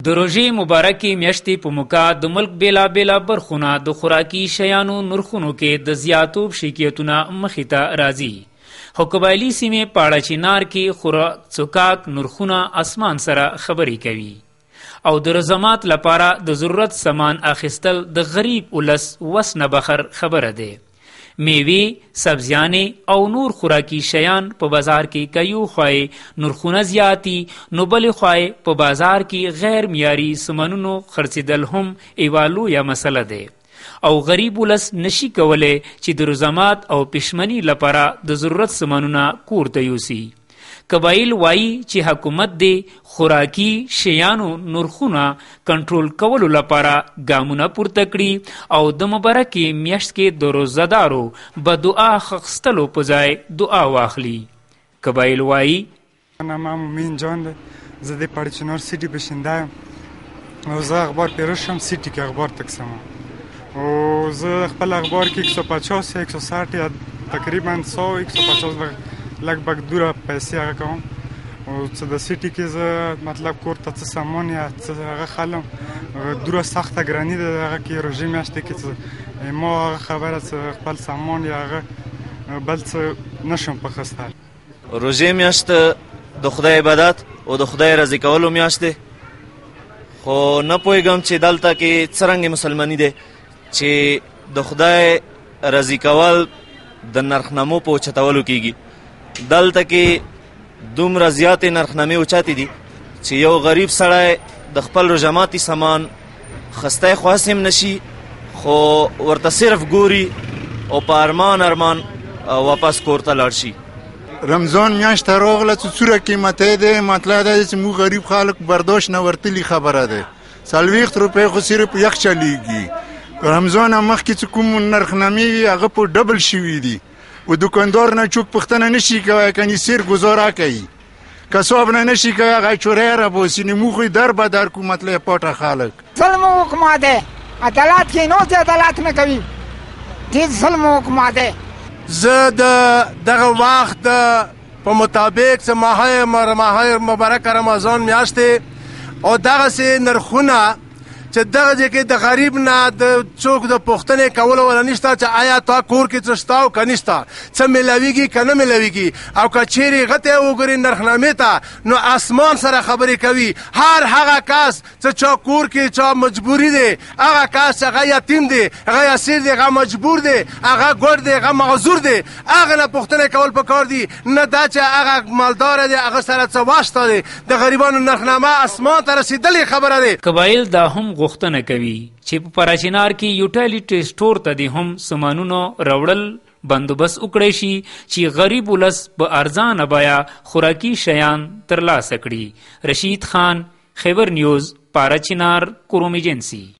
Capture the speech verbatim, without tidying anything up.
د روژې مبارکې میاشتې په موقع د ملک بیلابیله برخونه د خوراکي شیانو نرخونو کې د زیاتوب شکایتونه مخې ته راځي. خو قبایلي سیمې په اړه چنار کې خوراک څکاک نرخونه اسمان سره خبرې کوي او د رزمات لپاره د ضرورت سامان اخیستل د غریب ولس وس نه بخر خبره ده. میوې، سبزیانې او نور خوراکي شیان په بازار کې که یو خوا نرخونه زیاتی نو بلې خوا په بازار کې غیر معیاري سامانونو خرڅېدل هم یوه لویه مسله ده او غریب ولس نشي کولی چې د رزمات او پشمني لپاره د ضرورت سامانونه کور ته یوسي. قبایل وایي چې حکومت د خوراکي شیانو نرخونه کنټرول کولو لپاره ګامونه پورته کړي او د مبارکې میاشت کې د روزهدارو به دعا اخیستلو په ځای دعا واخلي. قبایل وایي نام امین جان ده، زه د پاړچنار سیټي باشنده یم او زه اخبار پیرش هم سیټي کې اخبار تقسیم او زه خپل اخبار کې یک سو پچاس یا یک سو ساٹھ یا تقریبا سو یک سو پچاس لږ بګ دوره پیسې هغه کوم او څه د سیټي کې زه مطلب کور ته څه سامان یا څه هغه خلم دوره سخته ګراني ده هغه کې روژې میاشتې کې څه ما هغه خبره څه خپل سامان یا هغه بل څه نشم پخیستلی. روژې میاشت د خدای عبادت او د خدای راضي کولو میاشت دی خو نه پوهېږم چې دلته کې څرنګې مسلماني دی چې د خدای راضي کول د نرخنامو په اوچتولو کېږي. دلته کې دومره زیاتې نرخنامې اوچتې دي چې یو غریب سړی د خپل روژهماتي سامان خستی خواست هم نشي خو ورته صرف ګوري او په ارمان ارمان واپس کور ته لاړ شي. رمضان میاشت راغله چې څومره قیمتۍ دی مطلب دا دی چې موږ غریب خلک برداشت نه ورتلي خبره ده. څلوېښت روپۍ خو صرف یخ چلیږي. رمضان مخکې چې کوم نرخنامې وي هغه په ډبل شوي دي و دکاندار نه چوک پختنه نشي کوي کني سیر گزاره کوي کساب نه نشي کوي هغه چوره را بوسي نو خو در به در کو مطلب پټه خلک ظلم حکومت ده عدالت کې نو ته عدالت نه کوي دې ظلم حکومت ده. زه د دغه وخت په مطابق چې ماهی ماهی مبارک رمضان میاشت او دغه سي نرخونه چې دغه ځای کې د غریب نه د څوک د پوښتنې کولو ولا نشته چې آیا تا کور کې څه شته او که نشته څه میلاویږي که نه میلاویږي او که چیرې غته وګورې نرخنامې ته نو اسمان سره خبرې کوي. هر هغه کس چې چا کور کې چا مجبوري دی هغه کس هغه یتیم دی هغه اسیر دی هغه مجبور دی هغه ګوډ دی هغه معذور دی هغه نه پوښتنې کول پکار دي نه دا چې هغه مالدار دی هغه سره څه واسطه دی. د غریبانو نرخنامه اسمان ته رسېدلې خبره دی. قبایل دا هم غوښتنه کوي چې په پراچینار کې یوټیلیټي سټور ته د هم سامانونو راوړل بندوبست وکړی شي چې غریب ولس په ارزانه بیه خوراکي شیان ترلاسه کړي. رشید خان، خیبر نیوز، پاراچینار، کروم ایجنسی.